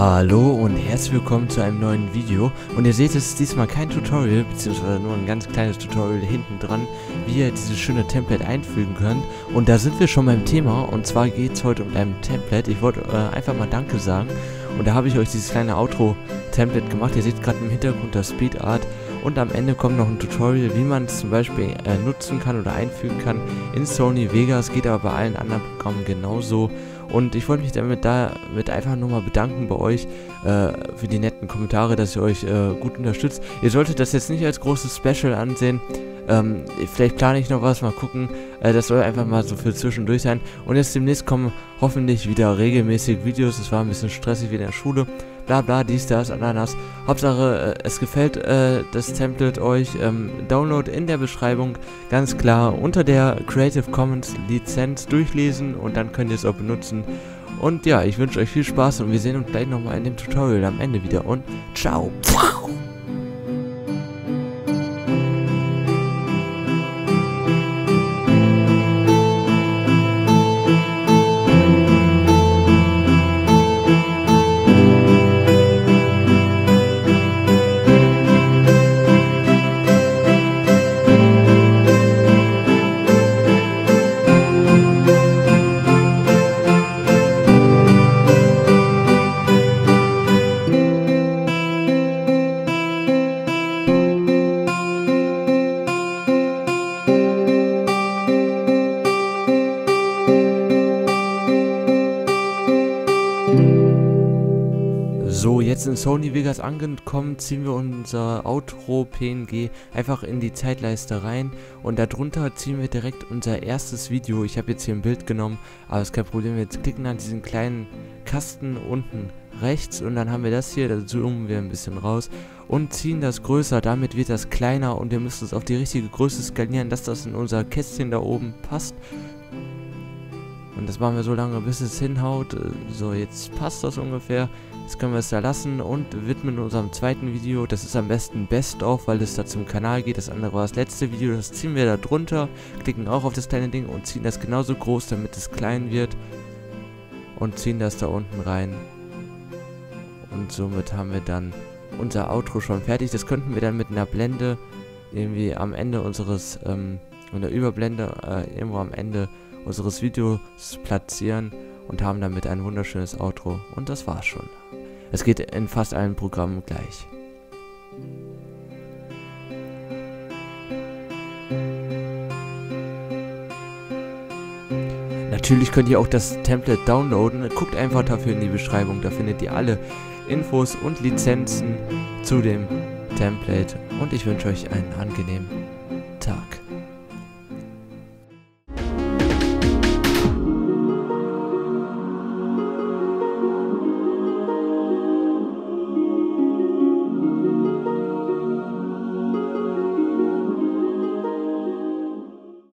Hallo und herzlich willkommen zu einem neuen Video. Und ihr seht, es ist diesmal kein Tutorial, beziehungsweise nur ein ganz kleines Tutorial hinten dran, wie ihr dieses schöne Template einfügen könnt. Und da sind wir schon beim Thema, und zwar geht es heute um ein Template. Ich wollte einfach mal Danke sagen, und da habe ich euch dieses kleine Outro-Template gemacht. Ihr seht gerade im Hintergrund das Speed Art, und am Ende kommt noch ein Tutorial, wie man es zum Beispiel nutzen kann oder einfügen kann in Sony Vegas. Geht aber bei allen anderen Programmen genauso. Und ich wollte mich damit einfach nur mal bedanken bei euch für die netten Kommentare, dass ihr euch gut unterstützt. Ihr solltet das jetzt nicht als großes Special ansehen. Vielleicht plane ich noch was, mal gucken. Das soll einfach mal so für zwischendurch sein. Und jetzt demnächst kommen hoffentlich wieder regelmäßig Videos. Es war ein bisschen stressig wie in der Schule. Bla bla, dies, das, Ananas. Hauptsache, es gefällt das Template euch. Download in der Beschreibung, ganz klar, unter der Creative Commons Lizenz durchlesen und dann könnt ihr es auch benutzen. Und ja, ich wünsche euch viel Spaß und wir sehen uns gleich nochmal in dem Tutorial am Ende wieder und ciao! So, jetzt in Sony Vegas angekommen, ziehen wir unser Outro PNG einfach in die Zeitleiste rein und darunter ziehen wir direkt unser erstes Video. Ich habe jetzt hier ein Bild genommen, aber ist kein Problem. Wir jetzt klicken an diesen kleinen Kasten unten rechts und dann haben wir das hier, da zoomen wir ein bisschen raus und ziehen das größer, damit wird das kleiner und wir müssen es auf die richtige Größe skalieren, dass das in unser Kästchen da oben passt. Und das machen wir so lange, bis es hinhaut. So, jetzt passt das ungefähr. Jetzt können wir es da lassen und widmen unserem zweiten Video. Das ist am besten Best of, weil es da zum Kanal geht. Das andere war das letzte Video. Das ziehen wir da drunter, klicken auch auf das kleine Ding und ziehen das genauso groß, damit es klein wird. Und ziehen das da unten rein. Und somit haben wir dann unser Outro schon fertig. Das könnten wir dann mit einer Blende irgendwie am Ende unseres, in der Überblende, irgendwo am Ende unseres Videos platzieren und haben damit ein wunderschönes Outro. Und das war's schon. Es geht in fast allen Programmen gleich. Natürlich könnt ihr auch das Template downloaden. Guckt einfach dafür in die Beschreibung. Da findet ihr alle Infos und Lizenzen zu dem Template. Und ich wünsche euch einen angenehmen Tag.